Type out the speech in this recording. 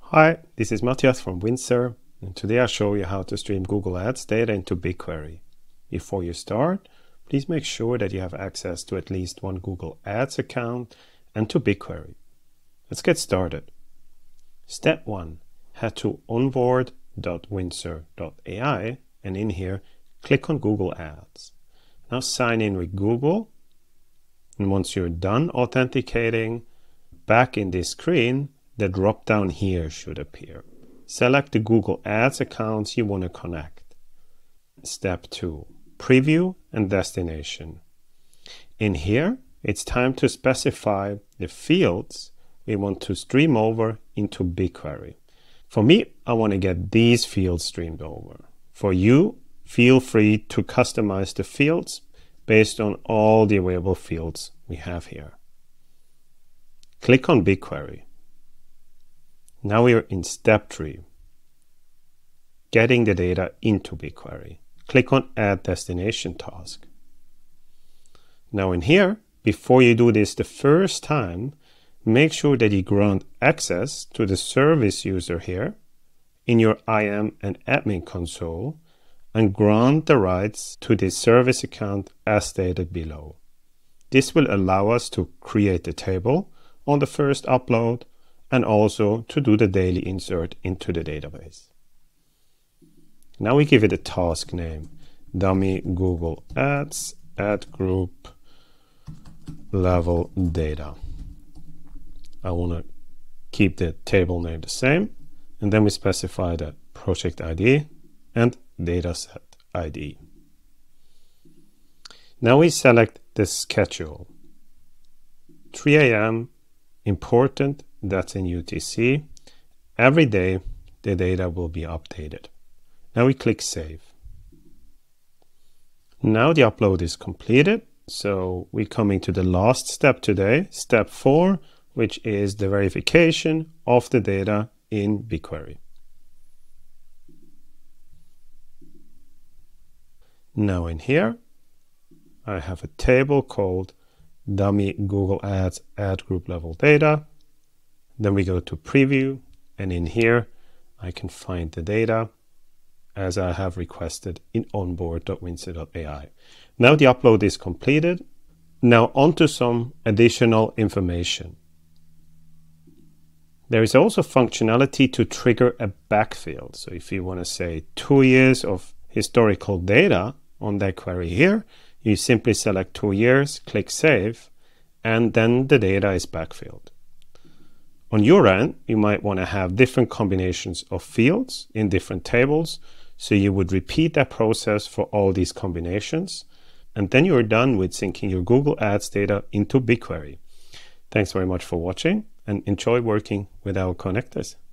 Hi, this is Matthias from Windsor, and today I'll show you how to stream Google Ads data into BigQuery. Before you start, please make sure that you have access to at least one Google Ads account and to BigQuery. Let's get started. Step 1. Head to onboard.windsor.ai and in here, click on Google Ads. Now sign in with Google, and once you're done authenticating, back in this screen, the drop down here should appear. Select the Google Ads accounts you want to connect. Step 2. Preview and destination. In here, it's time to specify the fields we want to stream over into BigQuery. For me, I want to get these fields streamed over. For you, feel free to customize the fields based on all the available fields we have here. Click on BigQuery. Now we are in step 3, getting the data into BigQuery. Click on Add Destination Task. Now in here, before you do this the first time, make sure that you grant access to the service user here in your IAM and admin console and grant the rights to the service account as stated below. This will allow us to create the table on the first upload and also to do the daily insert into the database. Now we give it a task name, dummy Google Ads ad group level data. I want to keep the table name the same, and then we specify the project ID and dataset ID. Now we select the schedule. 3 a.m. important, that's in UTC. Every day the data will be updated. Now we click Save. Now the upload is completed, so we're coming to the last step today, step 4, which is the verification of the data in BigQuery. Now in here, I have a table called dummy Google Ads ad group level data. Then we go to preview, and in here I can find the data as I have requested in onboard.windsor.ai. Now the upload is completed. Now onto some additional information. There is also functionality to trigger a backfill. So if you want to say 2 years of historical data on that query here, you simply select 2 years, click Save, and then the data is backfilled. On your end, you might want to have different combinations of fields in different tables. So you would repeat that process for all these combinations. And then you're done with syncing your Google Ads data into BigQuery. Thanks very much for watching and enjoy working with our connectors.